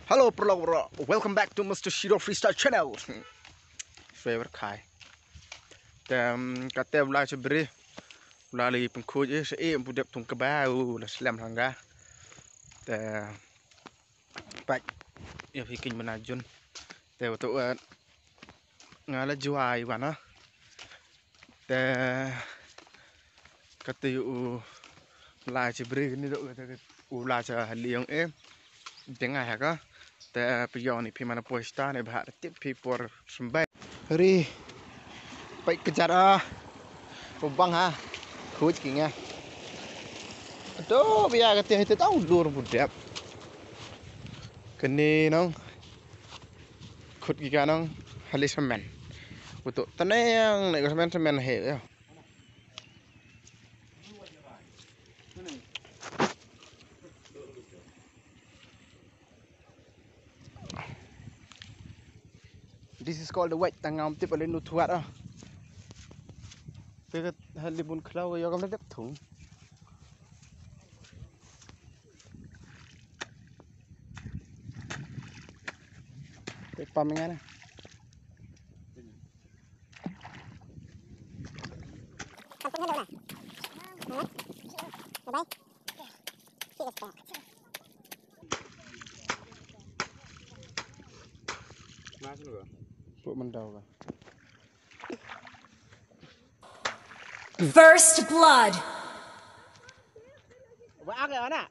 Hello, bro. Welcome back to Mr. Shiro Freestyle Channel. Favorite kai. Kata ulah cebri, ulah lagi pengkuj budak tung kebau, ulah selam hangga. Baik, ya bikin menajun. Waktu ngala juai mana. Kata ulah cebri ni dok kata ulah cah liang tengah ya kah. Piyong ni pimana posta ni bahar tip pipor sembai. Hari baik kejar bang kuj kingnya. Aduh biar kata itu tahu lur budak. Kini nong kuj kika nong halis semen. Untuk tenang naik semen he ya. This is called the white tangam tip alin nutuat Pekat halibun klau yo kam dak thung. Pamengan First blood. Wah, ke mana?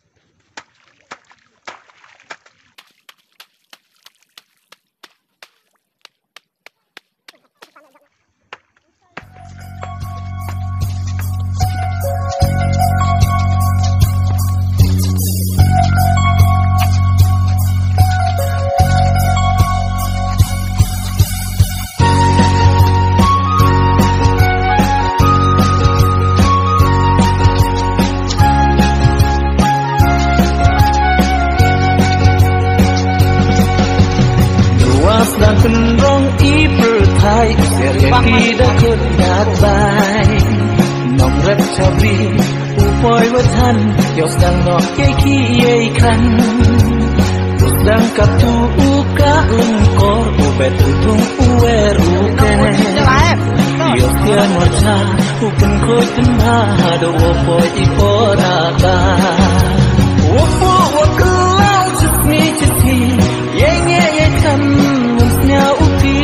Dan penrong ipertai tidak kedat baik nong rep cabri upoi watan yos dan nok kiai kan udang katu uka lengkor ubet utung uwer uken yos tian wacha uken koi tenah do upoi iporata upo wakelau cetni yenge kan upi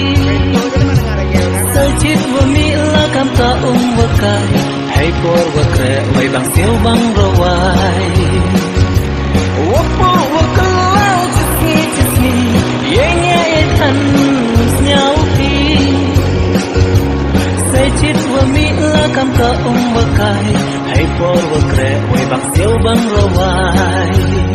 Sajid wamila kam taong wakai Hai por wakre way bang siêu bang rawai Wapo wakalau cisni Yenya yetan musnya upi Sajid wamila kam taong wakai Hai por wakre way bang siêu bang rawai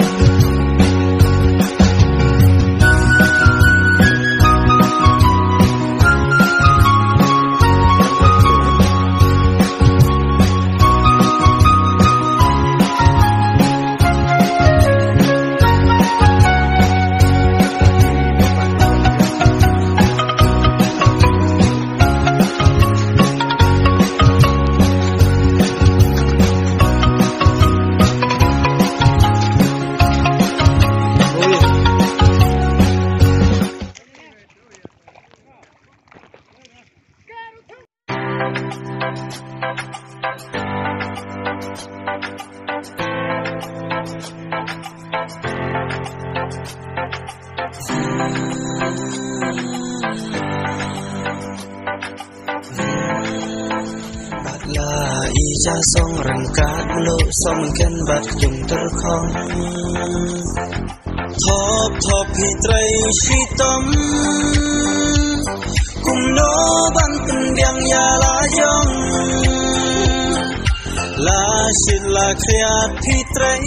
Ija song rangkat lo somken bat jung terkhong Thop hitrai shitom Kum no ban pendiang ya la yong La shit la kriat hitrai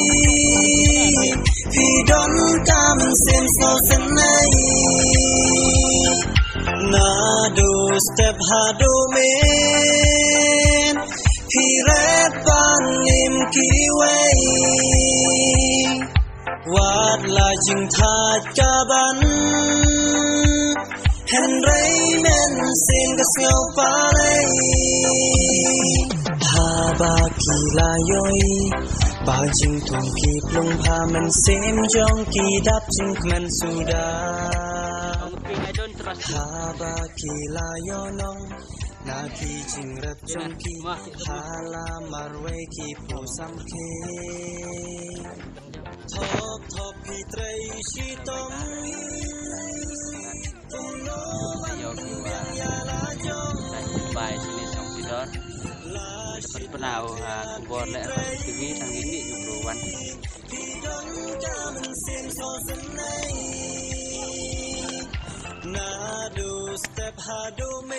Hidon kamen sen so sen nei Nado step hado men Hirepan nim kiwei Wat la jing tha jaban Henry men sen kasngau palei Haba kila yoi Bao jing thong ki plung pha man sem jong ki dap jing man suda ha ba ki la yo nong na ki jing rap jong ki ha la mar we ki pu sam ke thop thop pi trai shi tong tung no ban ya la jong bài sini trong sidor dapat penau kubor lek TV sang ini jumruan na do step ha do me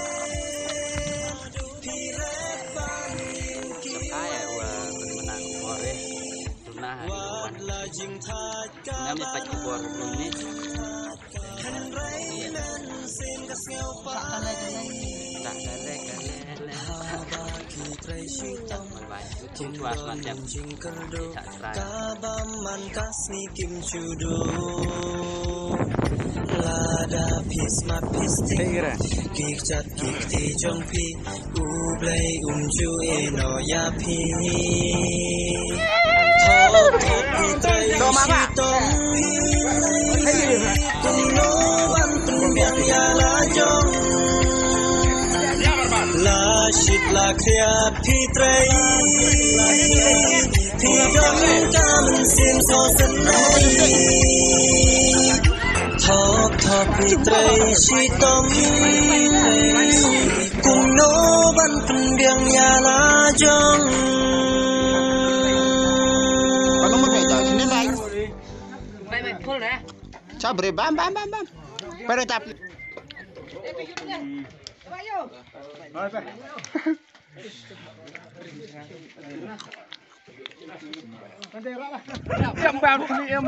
pi re ban ki ay wa menang kubor tunah jumruan la jing tha ka nam dapat kubor ini kan rai nan sen ka sel pa tak ada ba ki trai shi tong kim was macam jing kan do tak try ka ba man ka sni kim chu do lada pis ma pis ti ki chat ki ti jong pi u blai chu e no ya pi thop thop pi trai shi tong tung no ban tung biang ya la jong la shit la khia pi trai pi jong ka man sim so san nai thop thop pi trai shi tong tung no ban tung biang ya la jong Kalau mau kayak sini baik. baik full dah Sabre bam. Pada tap. Em bao đi em.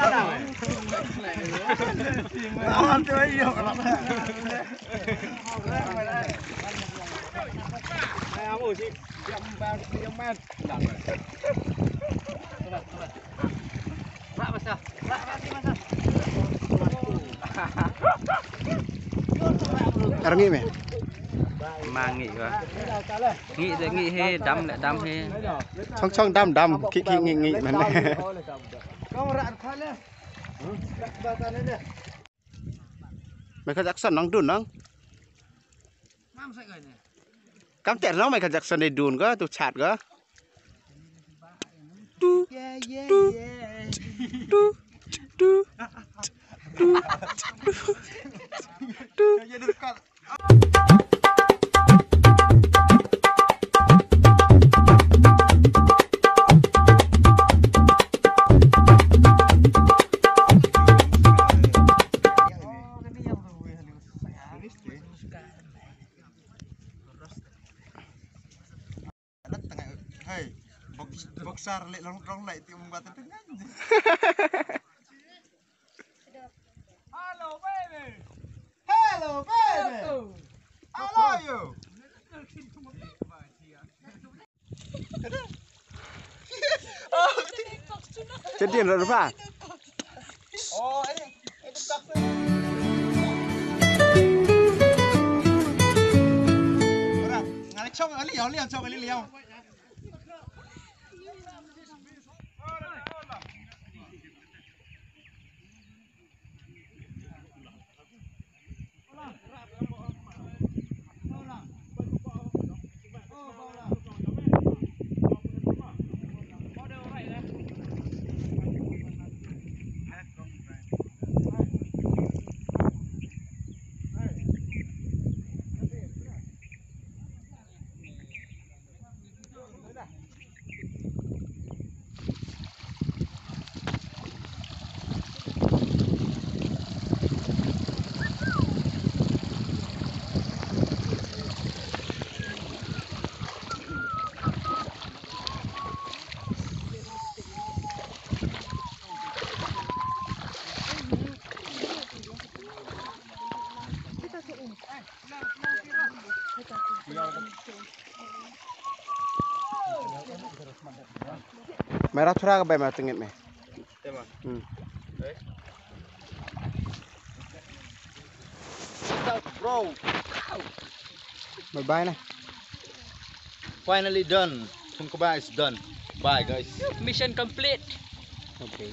Làm chơi nhiều lắm. Em ơi chị, em bao đi em mang. Rak masa Orang ini. mang nghỉ rồi nghỉ thì nghỉ he đâm lại đâm he Xong đâm kiki nghị mình. Mày khajak son nong dun nong. Cam tẹt nó mày khajak son để dun có tu chặt có. Tu. Boxer lek long lek tiap membuat dengan. Hello baby. Hello baby. I love you. Jadi ada apa? Oh, ini tak. Orang, ngalih chong liang chong liang. Merah thura ke bayar tengit me. Bro. Bye bye nah. Finally done. Sungkuba is done. Bye guys. Mission complete. Okay.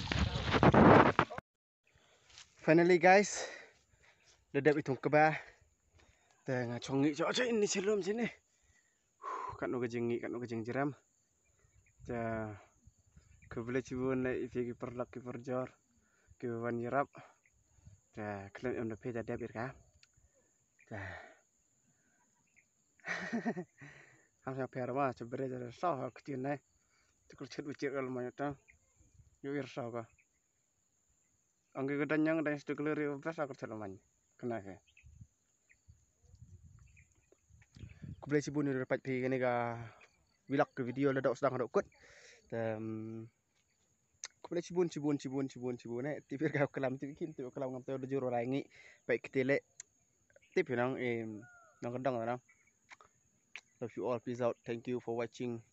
Finally guys, dedap itong kebah. Tengah congi cuaca ini sebelum sini. Kat nu gejeng jeram. Ja kebele cibun na ipigi perlak ki perjor. Ki wan yerap. Ja kelen om depe dedap irka. Ja. Ham sa perma cebre ja sah kecil nai. Tukul chet bicir kalau mau ta. Yo ir sah ka. Angge gedanyang dan stu keleri pas aku terlaman. Kena ke. Kebele cibun ni dapat pi ni ka vlog ke video ledok sedang hadok kut. Kebele cibun tipir ka kelam tipikin tu kelam ngam tu juro rangi baik ketele tip nang nang kedang nang. Love you all, peace out, thank you for watching.